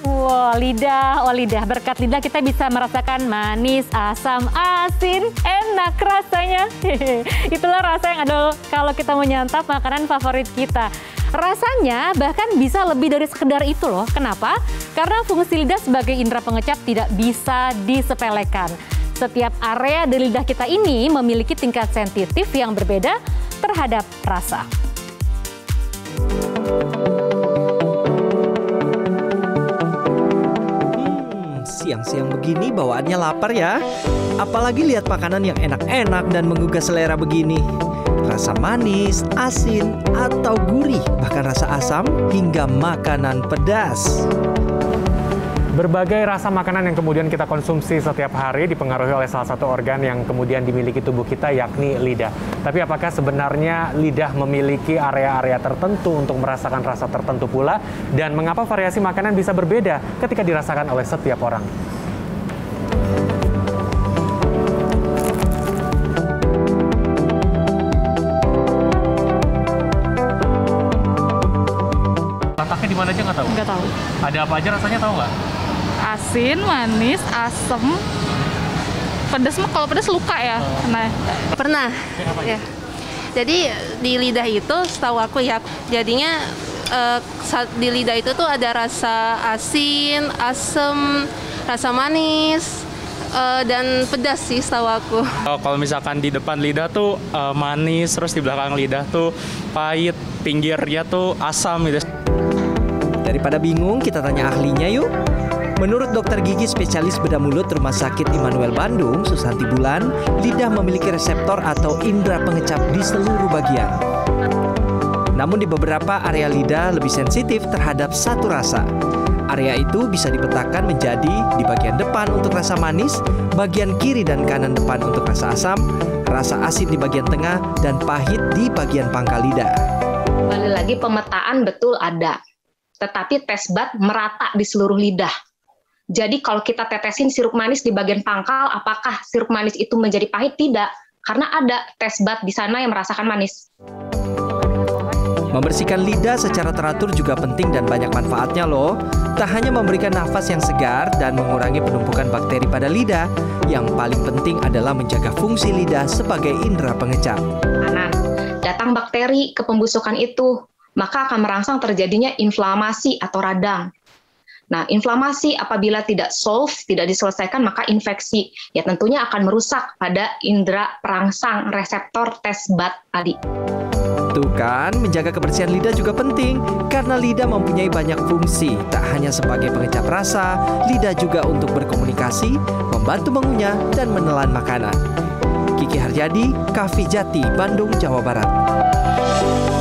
Wow, lidah, oh lidah. Berkat lidah kita bisa merasakan manis, asam, asin, enak rasanya. Itulah rasa yang ada kalau kita menyantap makanan favorit kita. Rasanya bahkan bisa lebih dari sekedar itu loh. Kenapa? Karena fungsi lidah sebagai indera pengecap tidak bisa disepelekan. Setiap area di lidah kita ini memiliki tingkat sensitif yang berbeda terhadap rasa. Siang-siang begini bawaannya lapar ya. Apalagi lihat makanan yang enak-enak dan menggugah selera begini. Rasa manis, asin, atau gurih, bahkan rasa asam hingga makanan pedas. Berbagai rasa makanan yang kemudian kita konsumsi setiap hari dipengaruhi oleh salah satu organ yang kemudian dimiliki tubuh kita, yakni lidah. Tapi apakah sebenarnya lidah memiliki area-area tertentu untuk merasakan rasa tertentu pula? Dan mengapa variasi makanan bisa berbeda ketika dirasakan oleh setiap orang? Letaknya di mana aja nggak tahu? Nggak tahu. Ada apa aja rasanya tahu nggak? Asin, manis, asem, pedas. Kalau pedas luka ya. Nah, Pernah. Ya. Jadi di lidah itu setahu aku ya, jadinya di lidah itu tuh ada rasa asin, asem, rasa manis, dan pedas sih setahu aku. Kalau misalkan di depan lidah tuh manis, terus di belakang lidah tuh pahit, pinggirnya tuh asam gitu. Daripada bingung, kita tanya ahlinya yuk. Menurut dokter gigi spesialis bedah mulut Rumah Sakit Immanuel Bandung, Susanti Bulan, lidah memiliki reseptor atau indera pengecap di seluruh bagian. Namun di beberapa area lidah lebih sensitif terhadap satu rasa. Area itu bisa dipetakan menjadi di bagian depan untuk rasa manis, bagian kiri dan kanan depan untuk rasa asam, rasa asin di bagian tengah, dan pahit di bagian pangkal lidah. Kembali lagi pemetaan betul ada, tetapi tes bud merata di seluruh lidah. Jadi kalau kita tetesin sirup manis di bagian pangkal, apakah sirup manis itu menjadi pahit? Tidak, karena ada tes bud di sana yang merasakan manis. Membersihkan lidah secara teratur juga penting dan banyak manfaatnya loh. Tak hanya memberikan nafas yang segar dan mengurangi penumpukan bakteri pada lidah, yang paling penting adalah menjaga fungsi lidah sebagai indera pengecap. Datang bakteri ke pembusukan itu, maka akan merangsang terjadinya inflamasi atau radang. Nah, inflamasi apabila tidak solve, tidak diselesaikan, maka infeksi. Ya tentunya akan merusak pada indera perangsang reseptor tes bud tadi. Tuh kan, menjaga kebersihan lidah juga penting, karena lidah mempunyai banyak fungsi. Tak hanya sebagai pengecap rasa, lidah juga untuk berkomunikasi, membantu mengunyah, dan menelan makanan. Kiki Haryadi, Kafi Jati, Bandung, Jawa Barat.